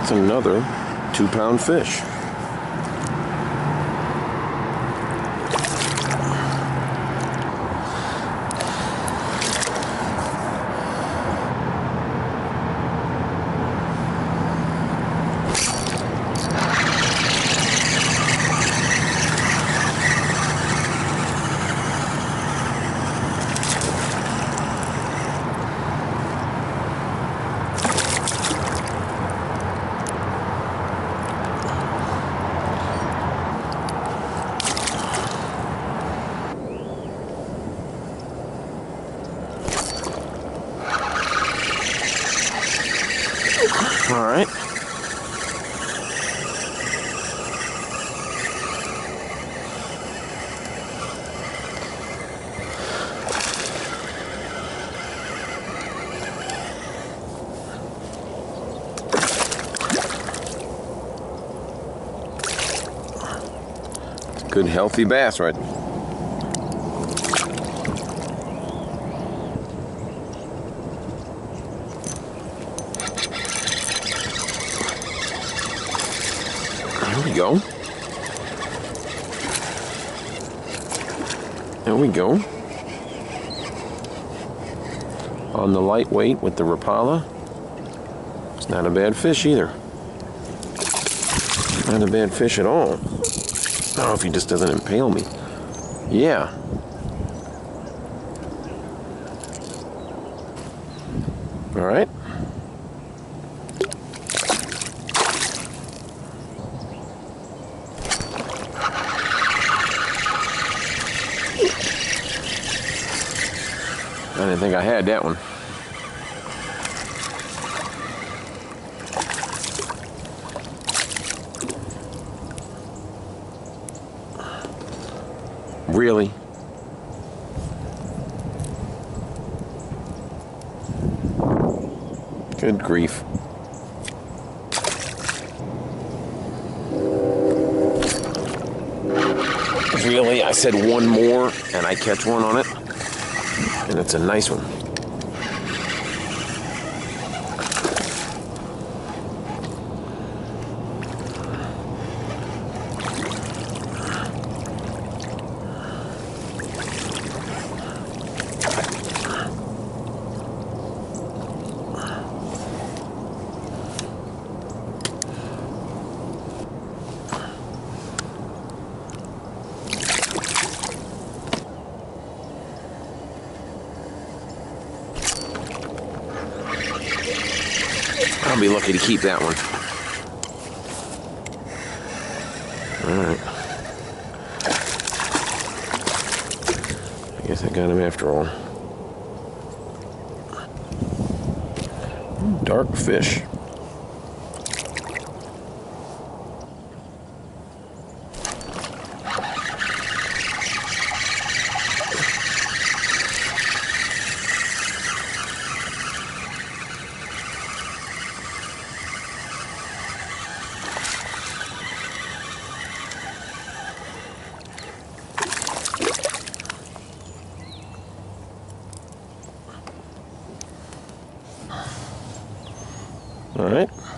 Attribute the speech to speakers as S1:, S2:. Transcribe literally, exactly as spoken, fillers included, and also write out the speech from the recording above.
S1: That's another two pound fish.
S2: All right.
S1: Good healthy bass, right? There we go. There we go. On the lightweight with the Rapala. It's not a bad fish either. Not a bad fish at all. I don't know if he just doesn't impale me. Yeah. All right. I didn't think I had that one. Really? Good grief. Really? I said one more and I catch one on it? And it's a nice one. I'll be lucky to keep that one. All right. I guess I got him after all. Dark fish. All right.